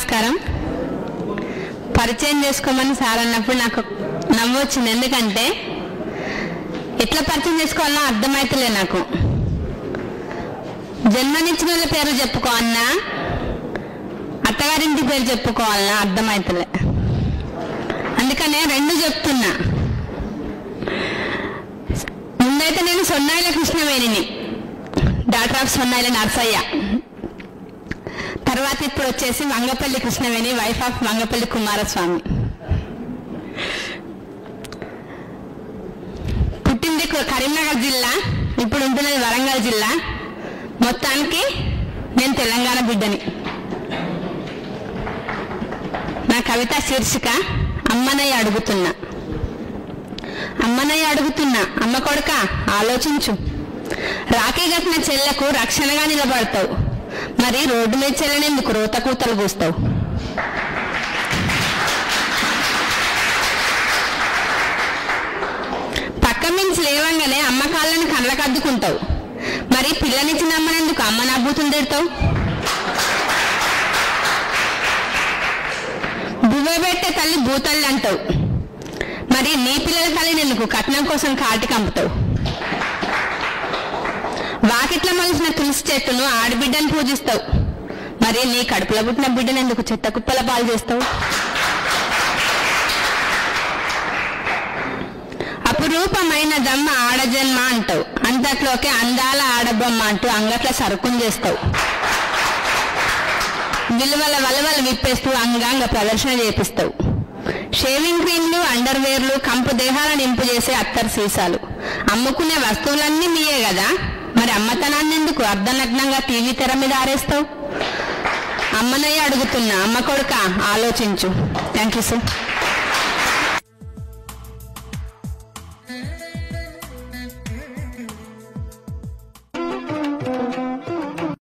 నమస్కారం. పరిచయం చేసుకోమని సార్ అన్నప్పుడు నాకు నవ్వు వచ్చింది. ఎందుకంటే ఎట్లా పరిచయం చేసుకోవాలన్నా అర్థమైతలే నాకు. జన్మనిచ్చిన వాళ్ళ పేరు చెప్పుకోవాలన్నా, అత్తగారింటి పేరు చెప్పుకోవాలన్నా అర్థమైతలే. అందుకనే రెండు చెప్తున్నా. ముందైతే నేను సొన్నాయిల కృష్ణవేణిని, డాక్టర్ ఆఫ్ సొన్నాయిల నర్సయ్య. తర్వాత ఇప్పుడు వచ్చేసి వంగపల్లి కృష్ణవేణి, వైఫ్ ఆఫ్ వంగపల్లి కుమారస్వామి. పుట్టింది కరీంనగర్ జిల్లా, ఇప్పుడు ఉంటున్నది వరంగల్ జిల్లా. మొత్తానికి నేను తెలంగాణ బిడ్డని. నా కవిత శీర్షిక అమ్మనయ్య అడుగుతున్నా. అమ్మనయ్య అడుగుతున్నా, అమ్మ కొడుక ఆలోచించు. రాఖీ కట్టిన చెల్లకు రక్షణగా నిలబడతావు, మరి రోడ్డు మీద చెల్లెనెందుకు రోత కూతలు కూస్తావు? పక్క మించి లేవంగానే అమ్మ కాళ్ళని కళ్ళకు అద్దుకుంటావు, మరి పిల్లనిచ్చిన అమ్మనెందుకు అమ్మ నవ్వుతుంది తిడతావు? బువ్వ పెట్టే తల్లి భూతల్లి అంటావు, మరి నీ పిల్లల తల్లిని ఎందుకు కట్నం కోసం కాటికి అమ్ముతావు? వాకిట్ల మలిసిన తులసి చెట్టును ఆడబిడ్డను పూజిస్తావు, మరి నీ కడుపులో పుట్టిన బిడ్డను ఎందుకు చెత్త కుప్పల పాలు చేస్తావు? అపురూపమైన దమ్మ ఆడజన్మ అంటావు, అంతట్లోకే అందాల ఆడబొమ్మ అంటూ అంగట్ల సరుకుని చేస్తావు. విలువల వలవలు విప్పేస్తూ అంగాంగ ప్రదర్శన చేపిస్తావు. షేవింగ్ క్రీమ్లు, అండర్వేర్లు, కంపు దేహాలను ఇంపు చేసే అత్తరు సీసాలు, అమ్ముకునే వస్తువులన్నీ మీయే కదా, మరి అమ్మతనాన్ని ఎందుకు అర్ధనగ్నంగా టీవీ తెర మీద ఆరేస్తావు? అమ్మనయ్య అడుగుతున్నా, అమ్మ కొడుక ఆలోచించు. Thank you sir.